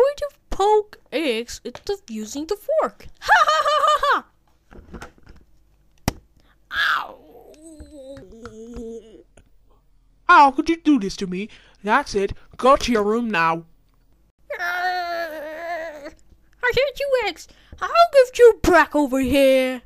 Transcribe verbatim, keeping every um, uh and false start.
going to poke eggs into using the fork. Ha ha ha ha ha! Ow! How could you do this to me? That's it. Go to your room now. I hate you eggs. I'll give you back over here.